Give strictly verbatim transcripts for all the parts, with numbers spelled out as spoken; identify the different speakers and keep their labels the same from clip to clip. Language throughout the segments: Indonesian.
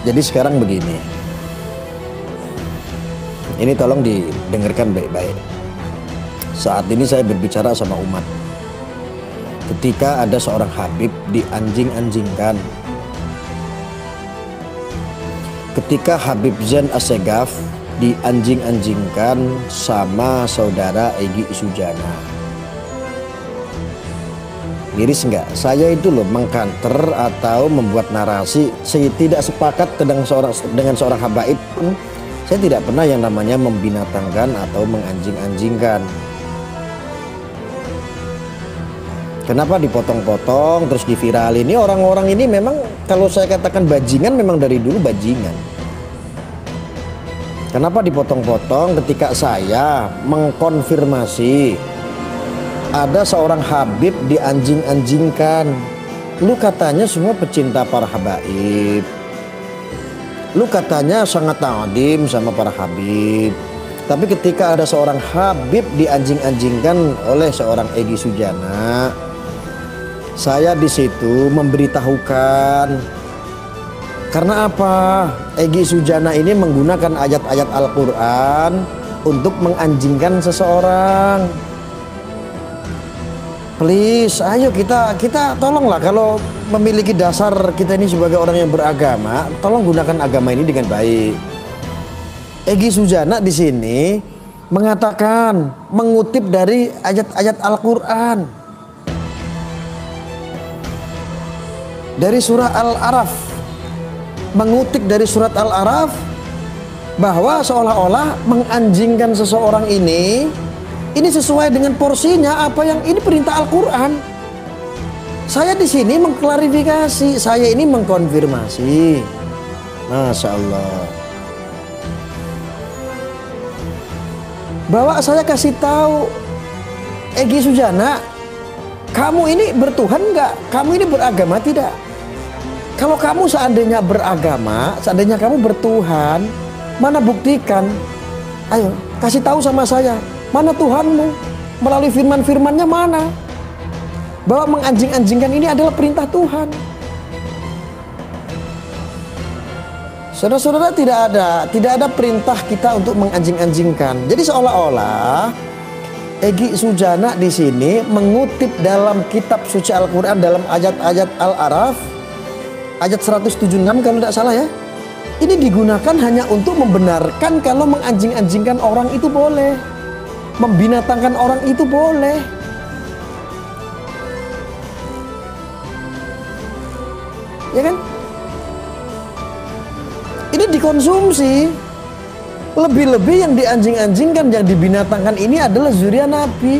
Speaker 1: Jadi sekarang begini, ini tolong didengarkan baik-baik. Saat ini saya berbicara sama umat. Ketika ada seorang Habib dianjing-anjingkan, ketika Habib Zain Assegaf dianjing-anjingkan sama saudara Egy Sujana, miris enggak? Saya itu loh mengkanter atau membuat narasi. Saya tidak sepakat dengan seorang dengan seorang habaib pun. Saya tidak pernah yang namanya membinatangkan atau menganjing-anjingkan. Kenapa dipotong-potong terus diviralin? Ini orang-orang ini memang kalau saya katakan bajingan, memang dari dulu bajingan. Kenapa dipotong-potong ketika saya mengkonfirmasi ada seorang Habib dianjing-anjingkan? Lu katanya semua pecinta para habaib, lu katanya sangat ta'adim sama para Habib, tapi ketika ada seorang Habib dianjing-anjingkan oleh seorang Egy Sujana, saya di situ memberitahukan. Karena apa? Egy Sujana ini menggunakan ayat-ayat Al-Quran untuk menganjingkan seseorang. Please, ayo kita kita tolonglah, kalau memiliki dasar kita ini sebagai orang yang beragama, tolong gunakan agama ini dengan baik. Egy Sujana di sini mengatakan, mengutip dari ayat-ayat Al-Quran dari surah Al-Araf, mengutip dari surat Al-Araf bahwa seolah-olah menganjingkan seseorang ini ini sesuai dengan porsinya, apa yang ini perintah Al-Quran. Saya di sini mengklarifikasi, saya ini mengkonfirmasi. Masya Allah. Bahwa saya kasih tahu Egy Sujana, kamu ini bertuhan enggak? Kamu ini beragama tidak? Kalau kamu seandainya beragama, seandainya kamu bertuhan, mana buktikan? Ayo, kasih tahu sama saya, mana Tuhanmu? Melalui firman-firmannya mana? Bahwa menganjing-anjingkan ini adalah perintah Tuhan. Saudara-saudara, tidak ada tidak ada perintah kita untuk menganjing-anjingkan. Jadi seolah-olah Egy Sujana di sini mengutip dalam kitab suci Al-Quran dalam ayat-ayat Al-Araf ayat seratus tujuh puluh enam kalau tidak salah ya. Ini digunakan hanya untuk membenarkan kalau menganjing-anjingkan orang itu boleh, membinatangkan orang itu boleh. Ya kan? Ini dikonsumsi. Lebih-lebih yang dianjing-anjingkan, yang dibinatangkan ini adalah zuriat Nabi.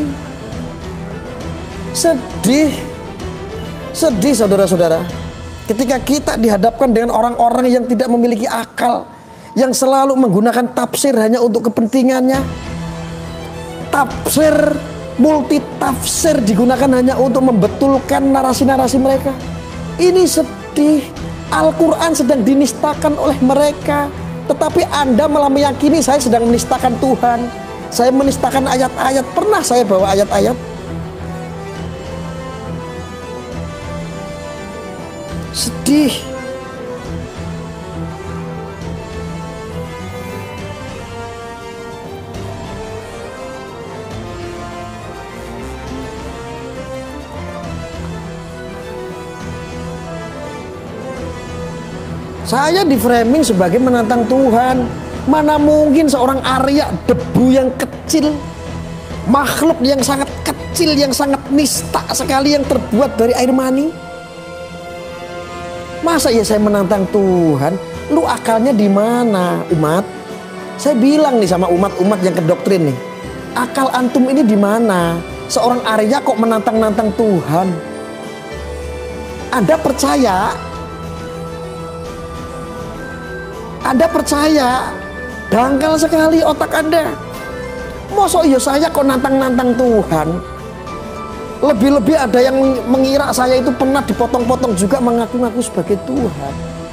Speaker 1: Sedih. Sedih saudara-saudara, ketika kita dihadapkan dengan orang-orang yang tidak memiliki akal, yang selalu menggunakan tafsir hanya untuk kepentingannya. Tafsir, multi tafsir digunakan hanya untuk membetulkan narasi-narasi mereka. Ini sedih. Al-Quran sedang dinistakan oleh mereka, tetapi Anda malah meyakini saya sedang menistakan Tuhan, saya menistakan ayat-ayat. Pernah saya bawa ayat-ayat? Sedih. Saya di framing sebagai menantang Tuhan. Mana mungkin seorang Arya, debu yang kecil, makhluk yang sangat kecil, yang sangat nista sekali, yang terbuat dari air mani. Masa ya saya menantang Tuhan? Lu akalnya di mana, umat? Saya bilang nih sama umat-umat yang kedoktrin nih, akal antum ini di mana? Seorang Arya kok menantang-nantang Tuhan? Anda percaya? Anda percaya? Dangkal sekali otak Anda. Masa iya saya kok nantang-nantang Tuhan? Lebih-lebih ada yang mengira saya itu pernah dipotong-potong juga mengaku-ngaku sebagai Tuhan.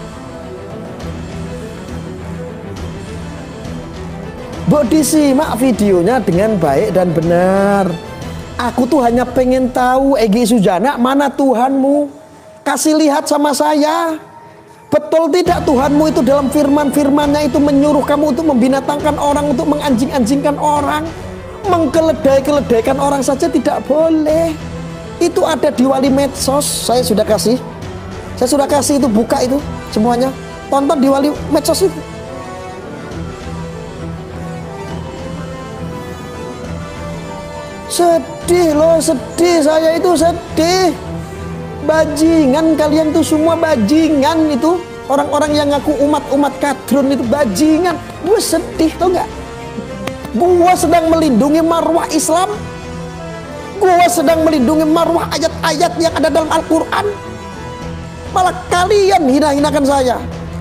Speaker 1: Mbok disimak videonya dengan baik dan benar. Aku tuh hanya pengen tahu, Egy Sujana, mana Tuhanmu? Kasih lihat sama saya. Betul tidak Tuhanmu itu dalam firman-firmannya itu menyuruh kamu untuk membinatangkan orang, untuk menganjing-anjingkan orang, mengkeledai-keledaikan orang saja tidak boleh. Itu ada di wali medsos. Saya sudah kasih. Saya sudah kasih itu, buka itu semuanya. Tonton di wali medsos itu. Sedih loh, sedih, saya itu sedih. Bajingan kalian tuh semua, bajingan itu. Orang-orang yang ngaku umat-umat kadrun itu bajingan. Gue sedih tau gak? Gue sedang melindungi marwah Islam. Gue sedang melindungi marwah ayat-ayat yang ada dalam Al-Quran. Malah kalian hina-hinakan saya.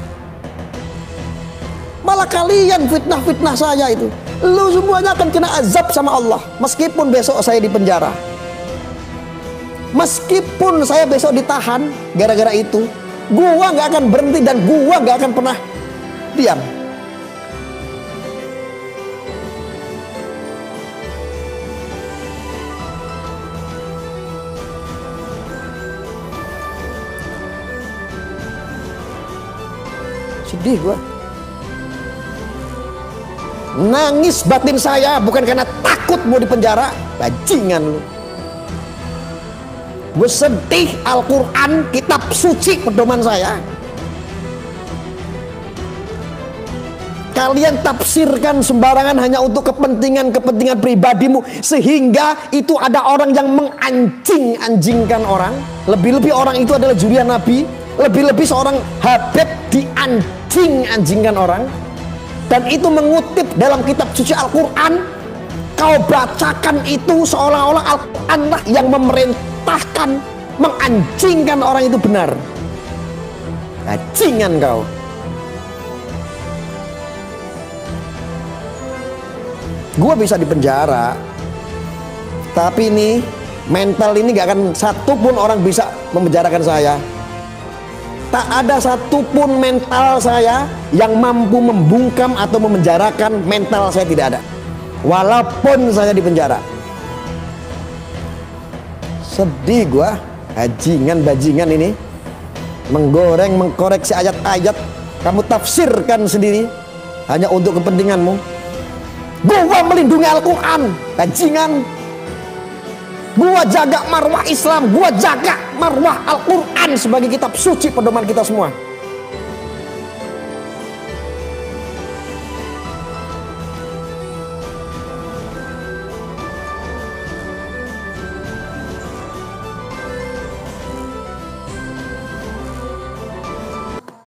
Speaker 1: Malah kalian fitnah-fitnah saya itu. Lu semuanya akan kena azab sama Allah. Meskipun besok saya di penjara, meskipun saya besok ditahan gara-gara itu, gua gak akan berhenti dan gua gak akan pernah diam. Sedih gua. Nangis batin saya bukan karena takut mau di penjara. Bajingan lu. Gue sedih Al-Quran, kitab suci pedoman saya. Kalian tafsirkan sembarangan hanya untuk kepentingan-kepentingan pribadimu, sehingga itu ada orang yang menganjing-anjingkan orang. Lebih-lebih orang itu adalah jurian Nabi. Lebih-lebih seorang Habib dianjing-anjingkan orang. Dan itu mengutip dalam kitab suci Al-Quran. Kau bacakan itu seolah-olah Al-Quran lah yang memerintahkan menganjingkan orang itu benar. Bajingan kau. Gua bisa di penjara, tapi ini mental ini gak akan satupun orang bisa memenjarakan saya. Tak ada satupun mental saya yang mampu membungkam atau memenjarakan mental saya, tidak ada. Walaupun saya di penjara. Sedih gua, bajingan-bajingan ini menggoreng, mengkoreksi ayat-ayat, kamu tafsirkan sendiri hanya untuk kepentinganmu. Gua melindungi Al-Quran, bajingan. Gua jaga marwah Islam, gua jaga marwah Al-Quran sebagai kitab suci pedoman kita semua.